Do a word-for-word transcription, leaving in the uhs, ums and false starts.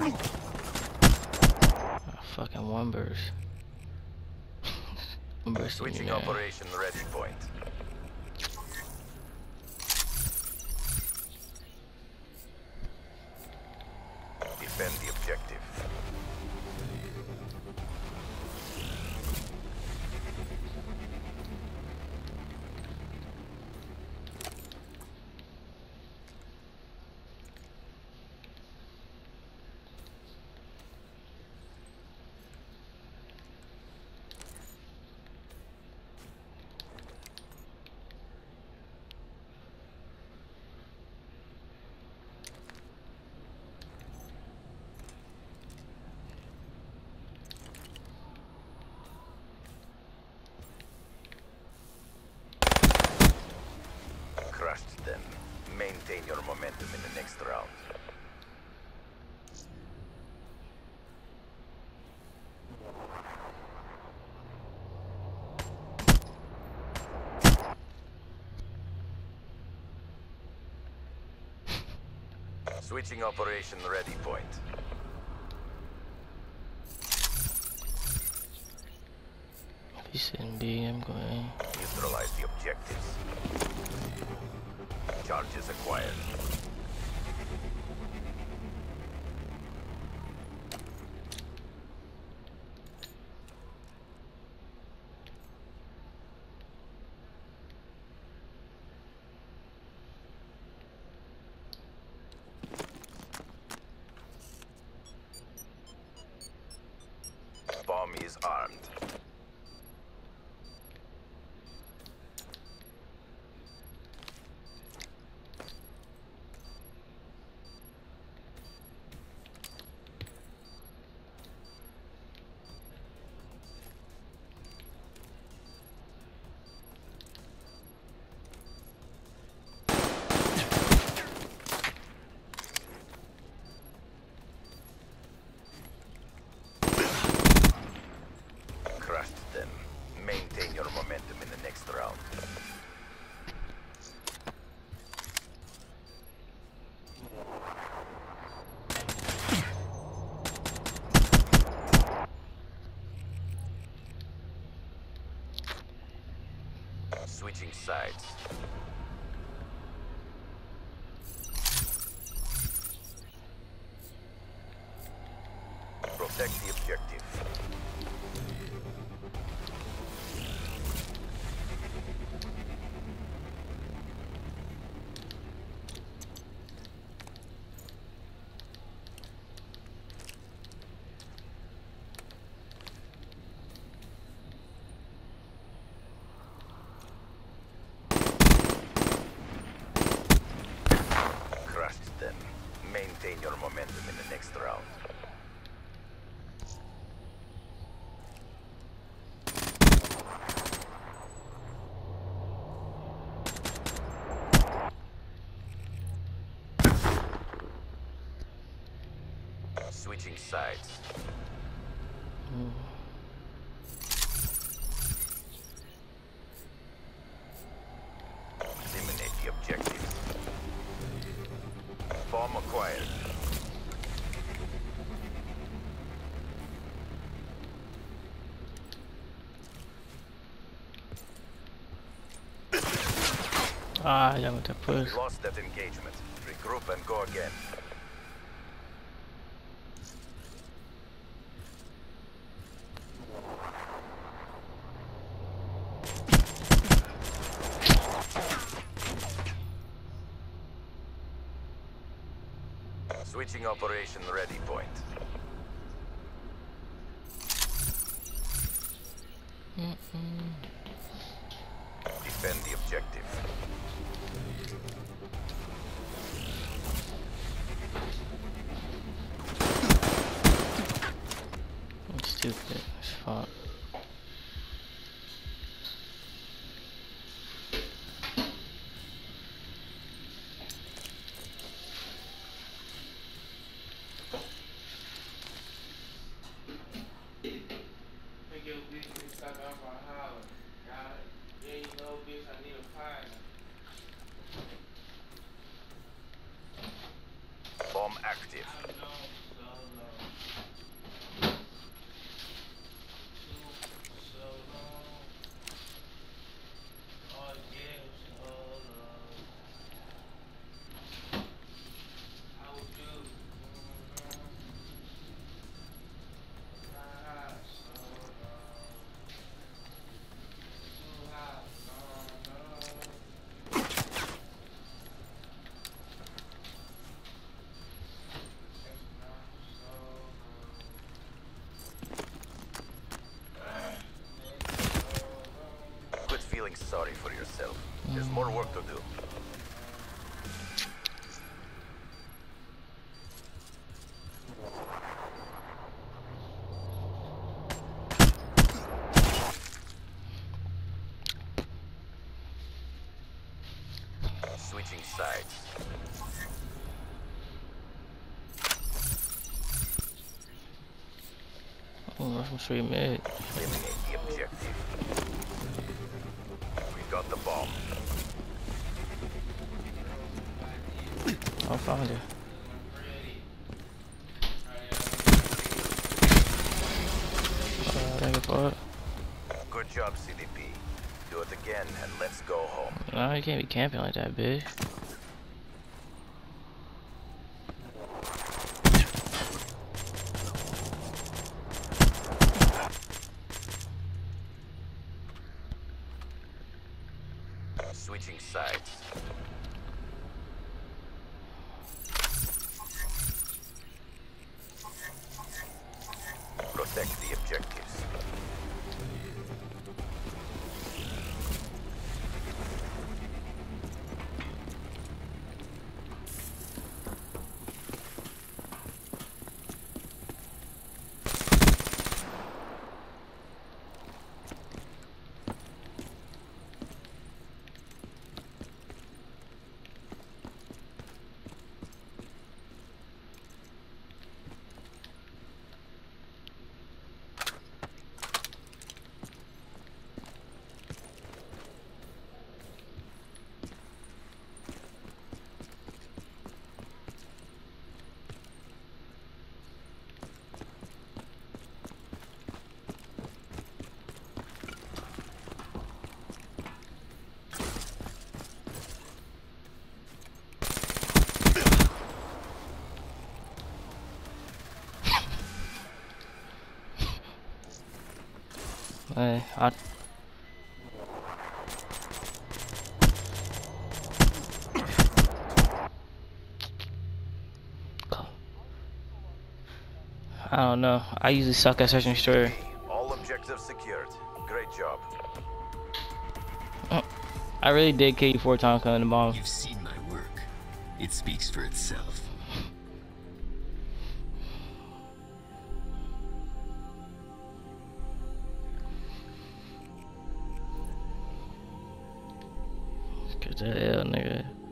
Oh, fucking one burst. One burst. Switching operation ready point. Defend the objective. Crushed them. Maintain your momentum in the next round. Switching operation ready point. He's in B, I'm going. Neutralize the objectives. Charges acquired. Bomb is armed. Crushed them. Maintain your momentum in the next round. Switching sides. Protect the objective. Crushed them. Maintain your momentum in the next round. Switching sides. Mm. Eliminate the objectives. Bomb acquired. Ah, y'all got to push. We lost that engagement. Regroup and go again. Switching operation ready point. Mm-mm. Defend the objective. I'm stupid as fuck. Bomb active. work to do. Switching sides. Oh, that's some straight mid. Eliminate the objective. We got the bomb. I found it. Uh, thank you for it. Good job, C D P. Do it again and let's go home. No, you can't be camping like that, bitch. Switching sides. Protect the objectives. Hey, I. I don't know. I usually suck at searching destroyer. All objectives secured. Great job. I really did kill you four times coming the bomb. You've seen my work. It speaks for itself. Get the hell, nigga.